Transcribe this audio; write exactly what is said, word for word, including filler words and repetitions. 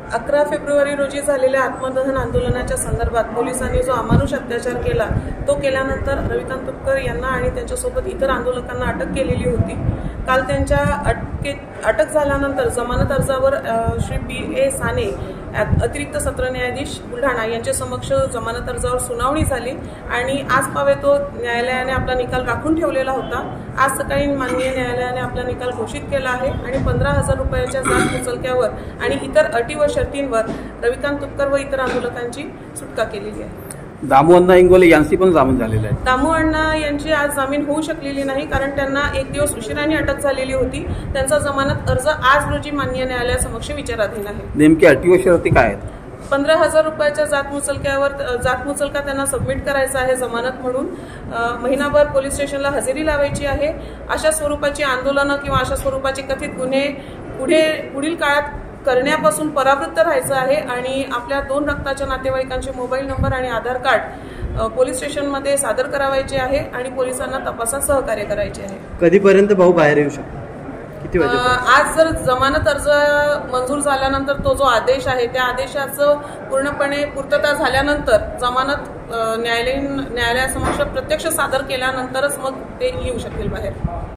अकरा फेब्रुवारी रोजी झालेल्या आत्मदहन आंदोलनाच्या संदर्भात पोलिसांनी जो अमानुष अत्याचार केला तो केल्यानंतर रविकांत तुपकर यांना आणि त्यांच्यासोबत इतर आंदोलकांना अटक केलेली होती। काल त्यांच्या अटकेत अटक झाल्यानंतर जमानत अर्जावर श्री पी ए साने अतिरिक्त सत्र न्यायाधीश बुलढाणा यांच्या समक्ष जमानत अर्जावर सुनावणी झाली आणि आज पावे तो न्यायालयाने आपला निकाल राखून ठेवलेला होता। आज सकाळी माननीय न्यायालयाने आपला निकाल घोषित केला आहे आणि पंधरा हजार रुपयाच्या जात मुचलक्यावर आणि इतर अटी व शर्तींवर रविकांत तुपकर व इतर आंदोलकांची सुटका केलेली आहे। दामू अण्णा इंगोले यांची पण जामीन झालेला आहे। दामू अण्णा यांची आज जामीन होऊ शकलेली नाही कारण त्यांना एक दिवस उशिराने अटक झालेली होती। त्यांचा जमानत अर्ज आज रोजी माननीय न्यायालयासमक्ष विचाराधीन आहे। नेमकी अटी व शर्ती काय आहेत? पंधरा हजार रुपयाच्या जात मुचलक्यावर जात मुचलका त्यांना सबमिट करायचा आहे जमानत म्हणून। महिनाभर पोलीस स्टेशनला हजेरी लावायची आहे। अशा स्वरूपाची आंदोलनं किंवा अशा स्वरूपाचे कथित गुन्हे पुढे पुढील काळात करण्यापासून परावृत्त राहायचं आहे आणि आपल्या दोन रक्ताच्या नातेवाईकांचे मोबाईल नंबर आणि आधार कार्ड पोलीस स्टेशनमध्ये सादर करावायचे आहे आणि पोलिसांना तपासात सहकार्य करायचे आहे। कधीपर्यंत भाऊ बाहेर येऊ शकतो? किती वाजे? आज जर जमानत अर्ज मंजूर झाल्यानंतर तो जो आदेश आहे त्या आदेशाचं पूर्णपणे पूर्तता झाल्यानंतर जमानत न्यायालयीन न्यायालयासमक्ष प्रत्यक्ष सादर केल्यानंतरच मग ते येऊ शकतील बाहेर।